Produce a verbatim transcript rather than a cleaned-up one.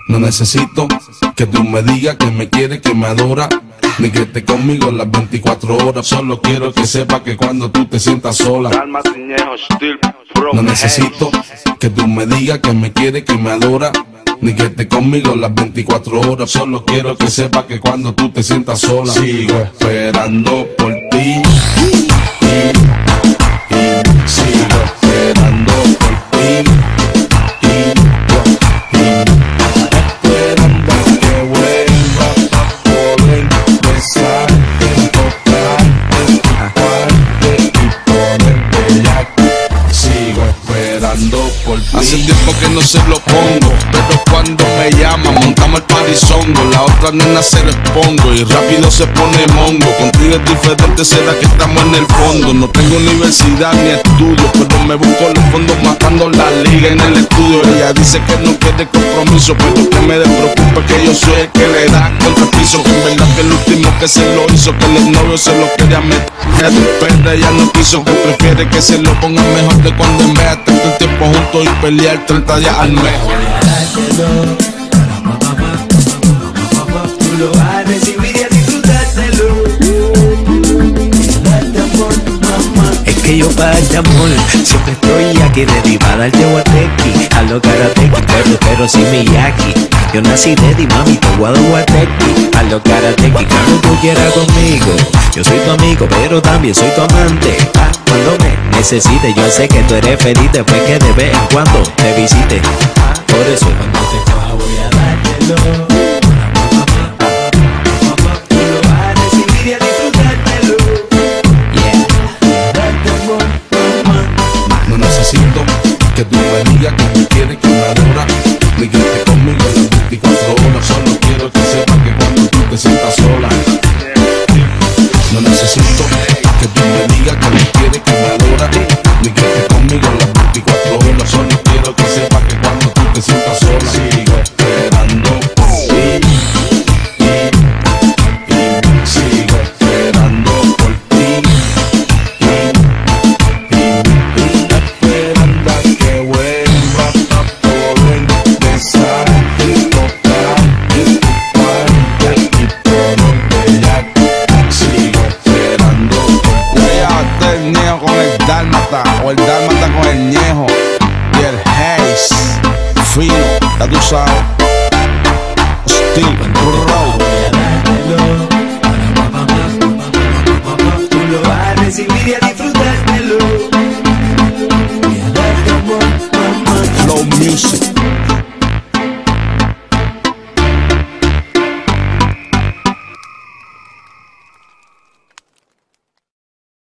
No necesito que tú me digas que me quieres, que me adora, ni que esté conmigo las veinticuatro horas. Solo quiero que sepa que cuando tú te sientas sola. No necesito que tú me digas que me quieres, que me adora, ni que esté conmigo las veinticuatro horas. Solo quiero que sepa que cuando tú te sientas sola. Sigo esperando por ti. Sigo esperando por ti. Hace tiempo que no se lo pongo, pero cuando me llama montamos el parizongo. La otra nena se lo expongo y rápido se pone mongo. Contigo es diferente, será que estamos en el fondo. No tengo universidad ni estudio, pero me busco los fondos matando la liga en el estudio. Ella dice que no quiere compromiso, pero que me despreocupe que yo soy el que le da contra el piso. Que en verdad que el último que se lo hizo, que el novio se lo quería meter, pero ella no quiso. Que prefiere que se lo ponga mejor de cuando en vez de tanto el tiempo juntos y pelear treinta días al mes. Tú lo vas a recibir y a disfrutártelo. Darte amor, mamá. Es que yo para este amor siempre estoy aquí ready para darte guatequi. A lo karateki, pero, pero sin Miyagi. Yo nací ready, mami, te guado guatequi. A lo karateki, cuando tú quieras conmigo. Yo soy tu amigo, pero también soy tu amante. Ah, cuando me necesites, yo sé que tú eres feliz después que de vez en cuando te visite. Por eso cuando te coja voy a dártelo. Tú lo vas a recibir y a disfrutártelo. Yeah. Darte amor, mamá. No necesito que tú me digas que me quieres, que me adora, ni que esté conmigo las veinticuatro horas. Solo quiero que sepas que cuando tú te sientas sola. No necesito que tú me digas que me quieres, que me adora, ni que esté conmigo las veinticuatro horas. Solo quiero que sepas que cuando tú te sientas sola. Sigo esperando por ti. Sigo esperando por ti. Esperando a que vuelva a poder besarte, tocarte, tocarte y ponerte ya. Sigo esperando por ti. Cuídate el ñejo con el dálmata, o el dálmata con el ñejo. Y el haze fino, ya tú sabes. Steve Rowe. Tú lo vas a recibir y a disfrutar.